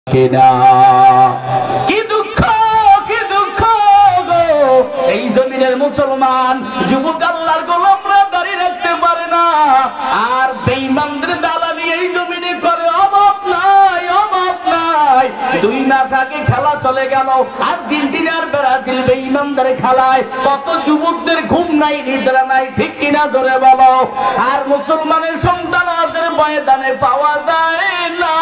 কিনা কি দুঃখ গো এই জমিনের মুসলমান যুবক আল্লাহর গোলামরা দাঁড়িয়ে রাখতে পারে না, আর বেঈমানদের দালালি এই জমিনে করে। অভাব নাই 2 মাস আগে খেলা চলে গেল, আর্জেন্টিনার ব্রাজিল বেঈমানদের খেলায় কত যুবকদের ঘুম নাই, নিদ্রা নাই, ঠিক কিনা জোরে বলো। আর মুসলমানের সন্তান ওদের ময়দানে পাওয়া যায় না।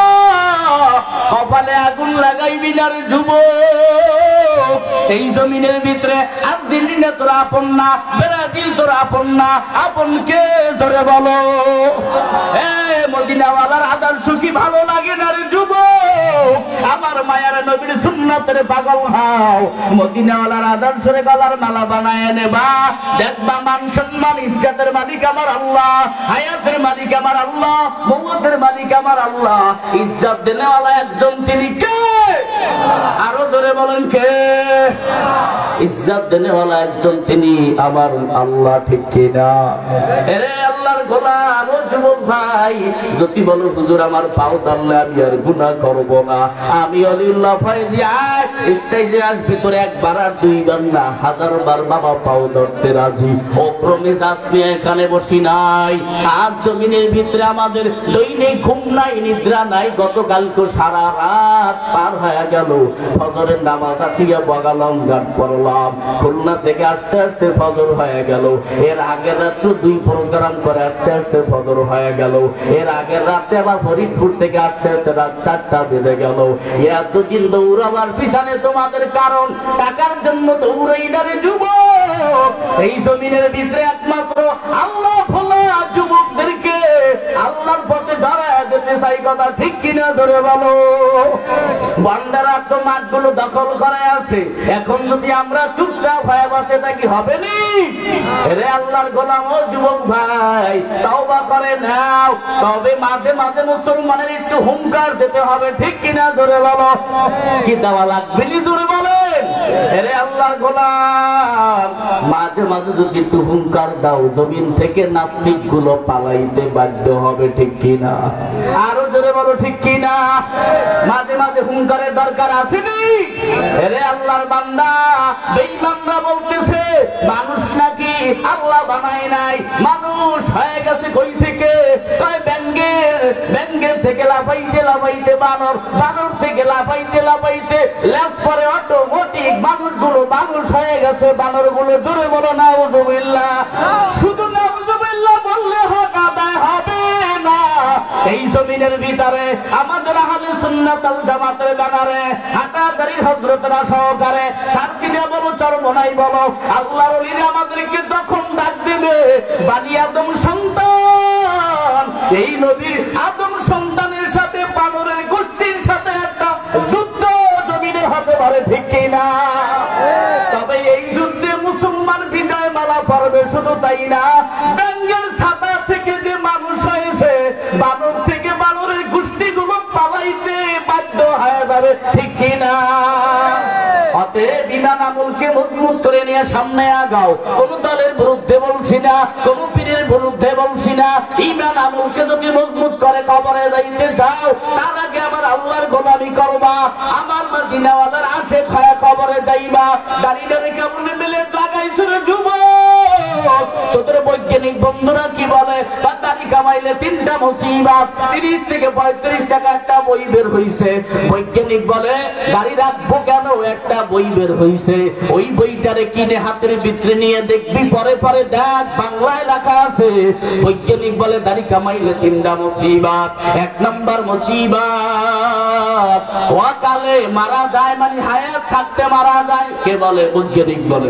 কপালে আগুন লাগাইবি না রে যুবক, এই জমিনের ভিতরে আর্জেন্টিনা তোর আপন না, ব্রাজিল তোর আপন না, আপন কে জোরে বলো। মদিনাওয়ালার আদর্শ কি ভালো লাগে না রে যুবক? আমার মায়ার নবীর সুন্নতের পাগল হও, মদিনাওয়ালার আদর্শরে গলার মালা বানায় নেবা, দেখবা মান সম্মান ইজ্জতের মালিক আমার আল্লাহ, হায়াতের মালিক আমার আল্লাহ, মওতের মালিক আমার আল্লাহ। ইজ্জত দেনেওয়ালা একজন, তিনি কে? আরো জোরে বলেন কে? ইজ্জত দেনেওয়ালা একজন, তিনি আমার আল্লাহ, ঠিক কিনা? এরে আল্লাহর গোলাম ও যুবক ভাই, যদি বলো হুজুর আমার পাও ধরলে আমি আর গুনাহ করব না, আমি অলিউল্লাহ ফয়জি স্টেজে আসবি তোর একবার আর 2 বার না 1000 বার বাবা পাও ধরতে রাজি। ও প্রমিস আসবি, এখানে বসি নাই। আজ জমিনের ভিতরে আমাদের দৈনিক ঘুম নাই, নিদ্রা নাই। গতকালকে সারা রাত পার হয়ে গেল, ফজরের নামাজ আসিয়া বগালম ঘাট পড়লাম, খুলনা থেকে আস্তে আস্তে ফজর হয়ে গেল। এর আগের রাত্রে 2 প্রোগ্রাম করে আস্তে আস্তে ফজর হয়ে গেল। এর আগের রাতে আবার ফরিদপুর থেকে আস্তে আস্তে রাত 4টা বেজে গেল। এতদিন দৌড়াবার পিছনে তোমাদের কারণ, টাকার জন্য দৌড়াই না রে যুবক। এই জমিনের ভিতরে একমাত্র আল্লাহ ভোলা যুবকদেরকে আল্লাহর পথে জড়ায় দিতে চাই, কথা ঠিক কিনা ধরে বলো। বান্দারা তো মাঠগুলো দখল করে আছে, এখন যদি আমরা চুপচাপ হয়ে বসে থাকি হবে নি? রে আল্লাহর গোলাম ও যুবক ভাই, তওবা করে নাও, তবে মাঝে মাঝে মুসলমানের একটু হুঙ্কার দিতে হবে, ঠিক কিনা ধরে বলো। কি দেওয়া লাগবে নি জোরে বলেন? রে আল্লাহর গোলাম, মাঝে মাঝে যদি একটু হুঙ্কার দাও, জমিন থেকে নাস্তিক গুলো পালাইতে বাধ্য হবে, ঠিক কিনা? আরো জোরে বলো, ঠিক কিনা? মাঝে মাঝে হুঙ্কারের দরকার আছে নি? রে আল্লাহর বান্দা, বেঈমানরা বলতেছে মানুষ নাকি আল্লাহ বানায় নাই, মানুষ হয়ে গেছে কই থেকে? কয় ব্যাঙ্গের থেকে লাফাইতে বানর, বানর থেকে লাফাইতে ল্যাস পরে অটোমেটিক মানুষগুলো মানুষ হয়ে গেছে, বানরগুলো। জোরে বলো নাউজুবিল্লাহ। শুধু নাউজুবিল্লাহ বললে হক আদায় হবে না। এই জমিনের ভিতরে আমাদের আহলে সুন্নাত ওয়াল জামাতের ব্যানারে হাটাদারি হযরতরা সহকারে সারসিনা বলো, চরমনাই বলো, আল্লাহর ওলিরা আমাদেরকে যখন ডাক দিবে, বানি আদম সন্তান, এই নবীর আদম সন্তানের সাথে বানরের গোষ্ঠীর সাথে একটা যুদ্ধ জমিনে হতে পারে, ঠিক কিনা? তবে এই যুদ্ধে মুসলমান বিজয় মালা পড়বে। শুধু তাই না, ব্যাঙ্গের ছাতা থেকে যে মানুষ হয়েছে, বানর থেকে বানরের গোষ্ঠীগুলো পালাইতে বাধ্য হয়ে যাবে, ঠিক কিনা? অতএব ঈমান আমলকে মজবুত করে নিয়ে সামনে আগাও। কোন দলের বিরুদ্ধে বলছি না, কোন পীরের বিরুদ্ধে বলছি না। ঈমান আমলকে যদি মজবুত করে কবরে যাইতে চাও, তার আগে আমার আল্লাহর গোলামি করবা, আমার মদিনাওয়ালার আশিক হয়ে কবরে যাইবা। দাঁড়িয়ে কেমনে মিলে লাগাইছো রে যুবক? তোদের বৈজ্ঞানিক বন্ধুরা কি বলে? দাড়ি কামাইলে 3টা মুসিবত, 30 থেকে 35 টাকা একটা বই বের হইছে। বৈজ্ঞানিক বলে দাড়ি রাখবো কেন? একটা বই বের হইছে, ওই বইটারে কিনে হাতের ভিতরে নিয়ে দেখবি, পরে পরে দেখ বাংলায় লেখা আছে। বৈজ্ঞানিক বলে দাড়ি কামাইলে 3টা মুসিবত। 1 নম্বর মুসিবত, ওয়াকালে মারা যায়, মানে হায়াত থাকতে মারা যায়। কে বলে? বৈজ্ঞানিক বলে।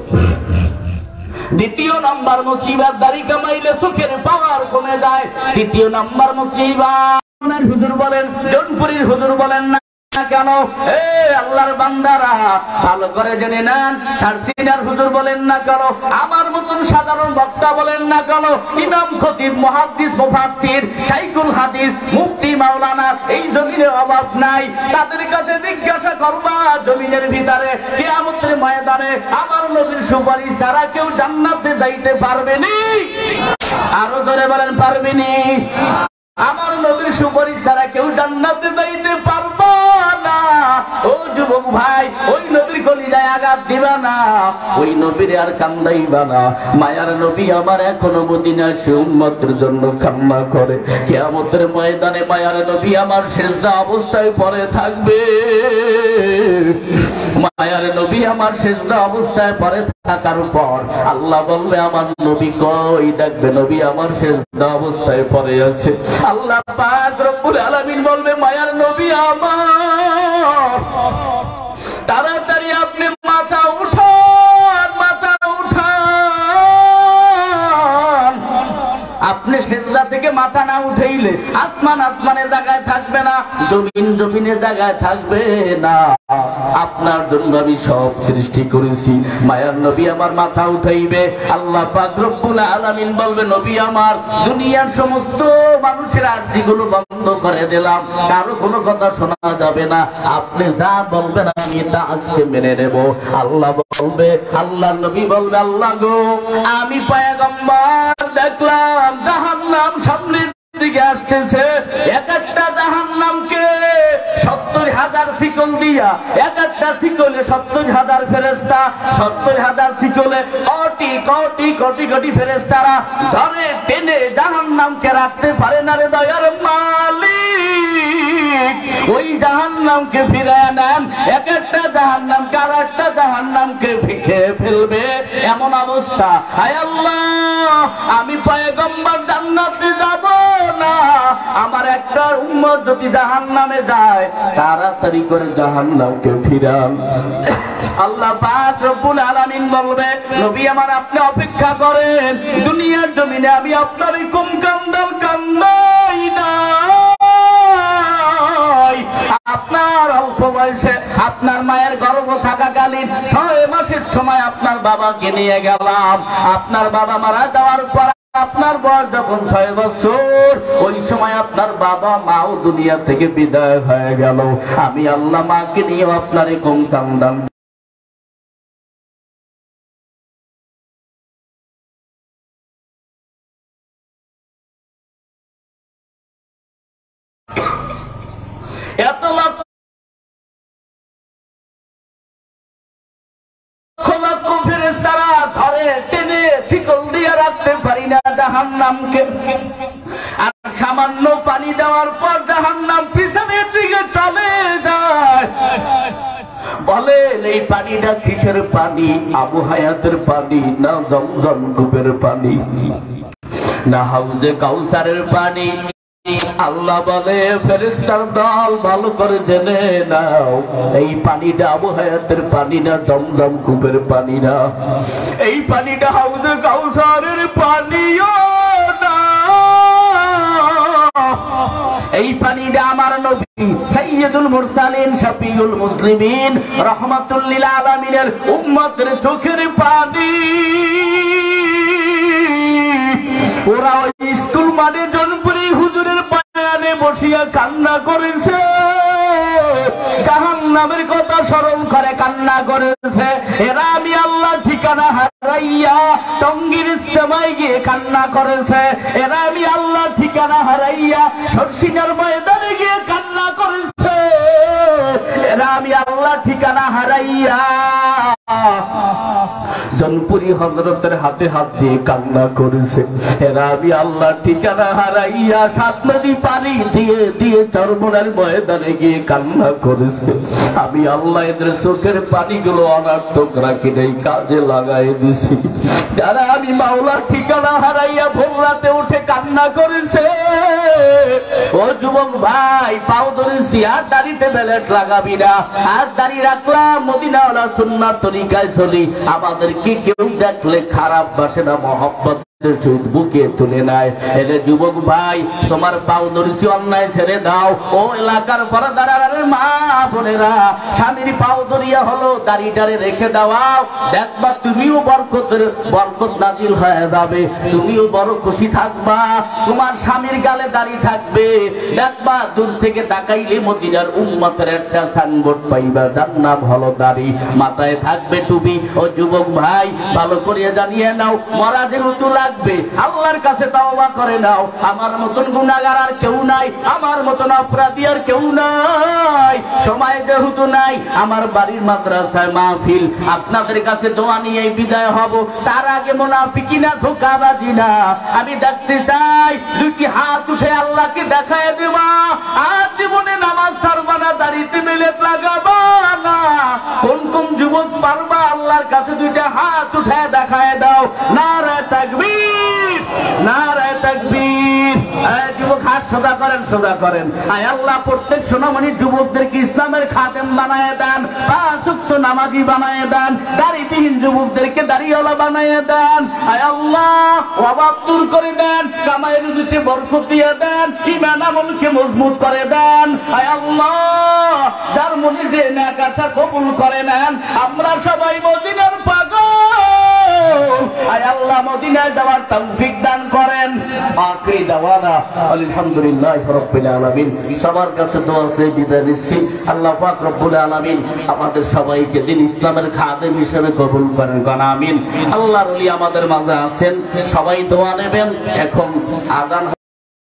2 নম্বর মুসিবত, দাড়ি কামাইলে চোখের পাওয়ার কমে যায়। 3 নম্বর মুসিবত, হুজুর বলেন, জোনপুরীর হুজুর বলেন না কেন? আল্লাহর বান্দারা ভালো করে জেনে নেন, সারসিনার হুজুর বলেন না কেন, আমার মতন সাধারণ বক্তা বলেন না কেন, ইমাম খতিব মুহাদ্দিস মুফাসসির শাইখুল হাদিস মুফতি মাওলানা, এই জমিনে অভাব নাই। তাদের কাছে জিজ্ঞাসা করবা, জমিনের ভিতরে কিয়ামতের ময়দানে আমার নবীর সুপারিশ ছাড়া কেউ জান্নাতে যাইতে পারবে নি? আরো জোরে বলেন, পারবে নি? আমার নবীর সুপারিশ ছাড়া কেউ জান্নাতে যাইতে পারবে না। ও যুবক ভাই, ওই নবীর কলিজায় আঘাত দিবা না, ওই নবীর আর কান্দাইবা না। মায়ার নবী আমার এখনো মদিনার উম্মতের জন্য কান্না করে। কিয়ামতের ময়দানে মায়ার নবী আমার সিজদা অবস্থায় পড়ে থাকবে। মায়ার নবী আমার সিজদা অবস্থায় পড়ে থাকার পর আল্লাহ বলবে আমার নবী কই? দেখবে নবী আমার সিজদা অবস্থায় পড়ে আছে। আল্লাহ পাক রব্বুল আলামিন বলবে মায়ার নবী আমার, তাড়াতাড়ি আপনি মাথা উঠান, মাথা উঠান। আপনি সিজদা থেকে মাথা না উঠাইলে আসমান আসমানের জায়গায় থাকবে না, জমিন জমিনের জায়গায় থাকবে না। আপনার জন্য আমি সব সৃষ্টি করেছি। মায়ার নবী আমার মাথা উঠাইবে। আল্লাহ পাক রব্বুল আলামিন বলবে নবী আমার, দুনিয়ার সমস্ত মানুষের আরজিগুলো বন্ধ করে দিলাম, কারো কোনো কথা শোনা যাবে না, আপনি যা বলবেন আমি তা আজকে মেনে নেব। আল্লাহ বলবে, আল্লাহ নবী বলবে আল্লাহ গো, আমি পয়গম্বর দেখলাম জাহান্নাম সামনের দিকে আসতেছে। এক একটা জাহান্নামকে 70,000 শিকল দিয়া, এক একটা শিকলে 70,000 ফেরেশতা, 70,000 শিকলে কোটি কোটি কোটি কোটি ফেরেশতারা ধরে টেনে জাহান্নামকে রাখতে পারে না রে দয়ার মালিক। ওই জাহান্নামকে ফিরায় নেন, এক একটা জাহান্নামকে আর একটা জাহান্নামকে খেয়ে ফেলবে এমন অবস্থা। হায় আল্লাহ, আমি পয়গম্বর জান্নাতে যাব না, আমার একটা উম্মত যদি জাহান্নামে যায় তাড়াতাড়ি করে জাহান্নামকে ফিরান। আল্লাহ পাক রব্বুল আলামিন বলবে নবী আমার আপনি অপেক্ষা করেন, দুনিয়ার জমিনে আমি আপনার এই কম কান্দাল কান্দাই না। আপনার অল্প বয়সে আপনার মায়ের গর্ভ থাকাকালীন 6 মাসের সময় আপনার বাবাকে নিয়ে গেলাম। আপনার বাবা মারা যাওয়ার পর আপনার বয়স যখন 6 বছর, ওই সময় আপনার বাবা মাও দুনিয়া থেকে বিদায় হয়ে গেল। আমি আল্লাহ মাকে নিয়ে আপনার কম কান্দান। এত লক্ষ লক্ষ ফেরেশতারা ধরে টেনে শিকল দিয়ে রাখতে পারি না জাহান্নামকে। আর সামান্য পানি দেওয়ার পর জাহান্নাম পিছনের দিকে চলে যায়। বলেন এই পানিটা কিসের পানি? আবু হায়াতের পানি না জমজম কূপের পানি না হাউজে কাউসারের পানি? আল্লাহ বলে ফেরেশতার দল ভালো করে জেনে নাও, এই পানিটা আবু হায়াতের পানি না জমজম কূপের পানি না, এই পানিটা হাউজে কাউসারের পানিও না। এই পানিটা আমার নবী সাইয়্যিদুল মুরসালিন শফিউল মুসলিমিন রাহমাতুল লিল আলামিনের উম্মতের চোখের পানি। ওরা ওই স্কুল মাঠে জনপুরি হুজুরের বায়ানে বসিয়া কান্না করেছে, জাহান্নামের কথা স্মরণ করে কান্না করেছে। এরা আমি আল্লাহ ঠিকানা হারাইয়া টঙ্গীর ইস্তেমায় গিয়ে কান্না করেছে। এরা আমি আল্লাহ ঠিকানা হারাইয়া শর্ষিনার ময়দানে গিয়ে কান্না করেছে। এরা আমি আল্লাহ ঠিকানা হারাইয়া জনপুরি হযরতের হাতে হাত দিয়ে কান্না করেছে। এরা আমি আল্লাহ ঠিকানা হারাইয়া 7 নদী পানি দিয়ে দিয়ে চরমনার ময়দানে গিয়ে কান্না করেছে। আমি আল্লাহ এদের চোখের পানিগুলো অনার্থক রাখি নাই, কাজে লাগাই দিছি। যারা আমি মাওলার ঠিকানা হারাইয়া ভোর রাতে উঠে কান্না করেছে, ও যুবক ভাই পাও ধরেছি, আর দাড়িতে বেলেট লাগাবি না, আর দাড়ি রাখলাম মদিনাওয়ালা সুন্নাত তরিকায় চলি। আমাদেরকে কেউ দেখলে খারাপ বাসে না, মহব্বত বুকে তুলে নেয়। এলে যুবক ভাই তোমার পাও ধরেছি, অন্যায় ছেড়ে দাও। ও এলাকার পরদারার মা বোনেরা, স্বামীর পাও ধরিয়া হলো দাড়িটারে রেখে দাও, দেখবা তুমিও বরকত নাজিল হয়ে যাবে, তুমিও বড় খুশি থাকবা, তোমার স্বামীর গালে দাড়ি থাকবে। দেখবা দূর থেকে তাকাইলে মদিনার উম্মতের একটা সাইনবোর্ড পাইবা, যার নাম হলো দাড়ি, মাথায় থাকবে টুপি। ও যুবক ভাই ভালো করে জানিয়ে নাও, মরা যেহেতু লাগবে, আল্লাহর কাছে তওবা করে নাও। আমার মতন গুনাহগার আর কেউ নাই, আমার মতন অপরাধী আর কেউ নাই। সময় যেহেতু নাই, আমার বাড়ির মাদ্রাসায় মাহফিল, আপনাদের কাছে দোয়া নিয়ে বিদায় হব। তার আগে মুনাফিকি না, ধোঁকাবাজি না, আমি দেখতে চাই দুটি হাত উঠে আল্লাহকে দেখায় দেবা। আর জীবনে নামাজ ছাড়বা না, দাড়িতে মিলেট লাগাবা না। কোন কোন যুবক পারবা আল্লাহর কাছে দুইটা হাত উঠে দেখায় দাও। নারায়ে তাকবীর, নারায়ে তাকবীর। যুবক হাত সোজা করেন, সোজা করেন। আয় আল্লাহ, প্রত্যেক সোনামণি যুবকদেরকে ইসলামের খাদেম বানায় দেন, পাঁচ ওয়াক্ত নামাজি বানায় দেন, দাড়িবিহীন যুবকদেরকে দাড়িওয়ালা বানায় দেন। আয় আল্লাহ, অভাব দূর করে দেন, কামাই রুজিতে বরকত দিয়ে দেন, ঈমান আমলকে মজবুত করে দেন। আয় আল্লাহ, যার মনে যে নেক আশা কবুল করে নেন। আমরা সবাই মদিনার পাগল, আয় আল্লাহ মদিনায় যাওয়ার তৌফিক দান করেন। আখির দাওয়ানা আলহামদুলিল্লাহি রাব্বিল আলামিন। সবার কাছে দোয়া চেয়ে বিদায় নিচ্ছি। আল্লাহ পাক রব্বুল আলামিন আমাদের সবাইকে দিন ইসলামের খাদেম হিসেবে কবুল করেন, আমিন। আল্লাহর ওলি আমাদের মাঝে আছেন, সবাই দোয়া নেবেন। এখন আযান